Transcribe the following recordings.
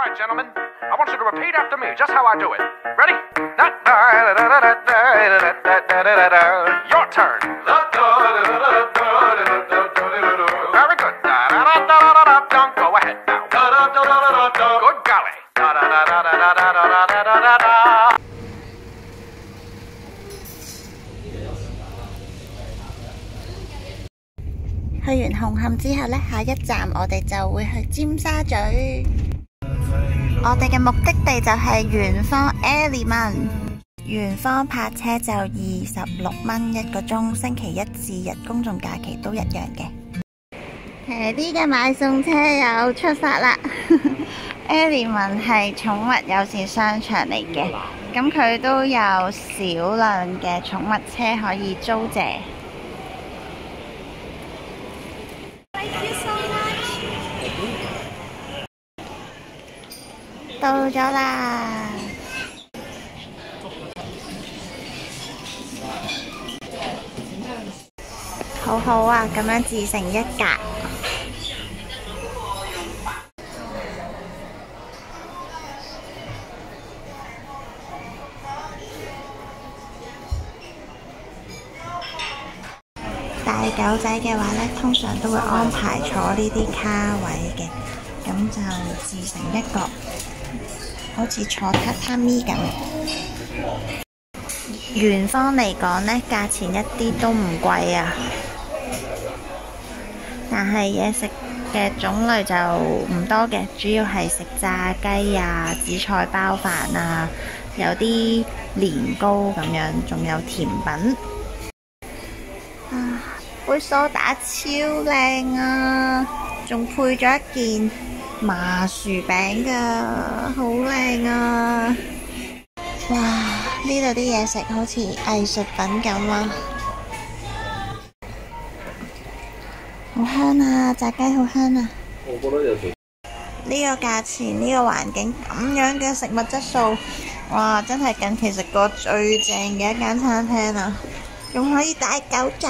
right, gentlemen. I want you to repeat after me, just how I do it. Ready? Your turn. Very good. Go ahead now. Good golly. 去完紅磡之後呢，下一站我哋就會去尖沙咀。我哋嘅目的地就係圓方 Element。圓方泊車就26蚊1個鐘，星期一至日公眾假期都一樣嘅。騎啲嘅買餸車又出發啦！Element 係寵物友善商場嚟嘅，咁佢都有少量嘅寵物車可以租借。到咗啦！好好啊，咁樣自成一格。帶狗仔嘅話呢，通常都會安排坐呢啲卡位嘅，咁就自成一角。好似坐榻榻米咁。圓方嚟講呢，價錢一啲都唔貴啊，但係嘢食嘅種類就唔多嘅，主要係食炸雞啊、紫菜包飯啊，有啲年糕咁樣，仲有甜品。啊，杯梳打超靚啊，仲配咗一件麻薯餅㗎，好靚啊！哇，呢度啲嘢食好似藝術品咁啊，好香啊！炸雞好香啊！我覺得有條呢個價錢、呢個環境咁樣嘅食物質素，哇！真係近期食過最正嘅一間餐廳啊！仲可以帶狗仔。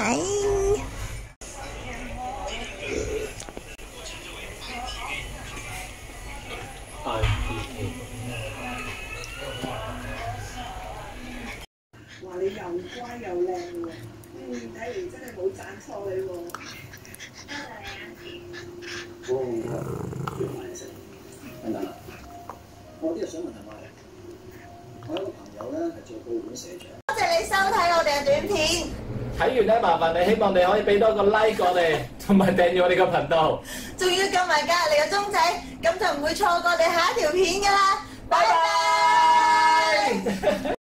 話你又乖又靚喎，睇嚟真係冇讚錯你喎。 等等啦，我有啲嘢想問下我哋。我有個朋友咧係做報館社長。 多謝你收睇我哋嘅短片。 睇完咧，麻煩你希望你可以俾多個 like 我哋，同埋訂閱我哋個頻道， 仲要撳埋隔離嘅鐘仔，咁就唔會錯過我哋下一條片㗎啦。拜拜。